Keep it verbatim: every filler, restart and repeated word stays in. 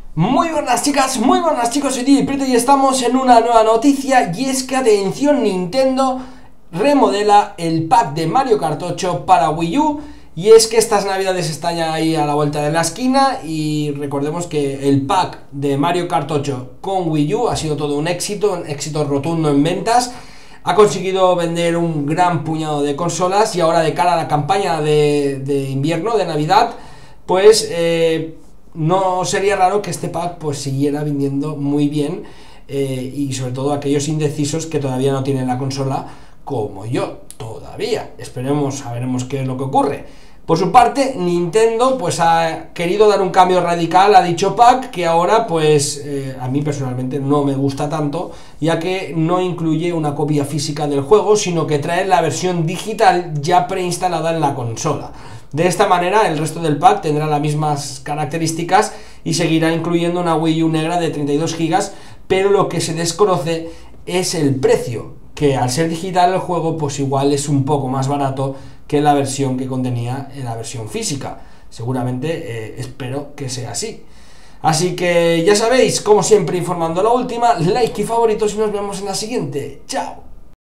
Muy buenas chicas, muy buenas chicos, soy D J Prieto y estamos en una nueva noticia. Y es que, atención, Nintendo remodela el pack de Mario Kart ocho para Wii U. Y es que estas navidades están ya ahí a la vuelta de la esquina. Y recordemos que el pack de Mario Kart ocho con Wii U ha sido todo un éxito, un éxito rotundo en ventas. Ha conseguido vender un gran puñado de consolas. Y ahora, de cara a la campaña de, de invierno, de Navidad, pues eh, no sería raro que este pack pues siguiera vendiendo muy bien, eh, y sobre todo aquellos indecisos que todavía no tienen la consola, como yo todavía. Esperemos, a veremos qué es lo que ocurre. Por su parte, Nintendo pues ha querido dar un cambio radical a dicho pack, que ahora pues eh, a mí personalmente no me gusta tanto, ya que no incluye una copia física del juego, sino que trae la versión digital ya preinstalada en la consola. De esta manera, el resto del pack tendrá las mismas características y seguirá incluyendo una Wii U negra de treinta y dos gigas, pero lo que se desconoce es el precio, que al ser digital el juego pues igual es un poco más barato que la versión que contenía en la versión física. Seguramente, eh, espero que sea así. Así que ya sabéis, como siempre, informando la última, like y favoritos y nos vemos en la siguiente. ¡Chao!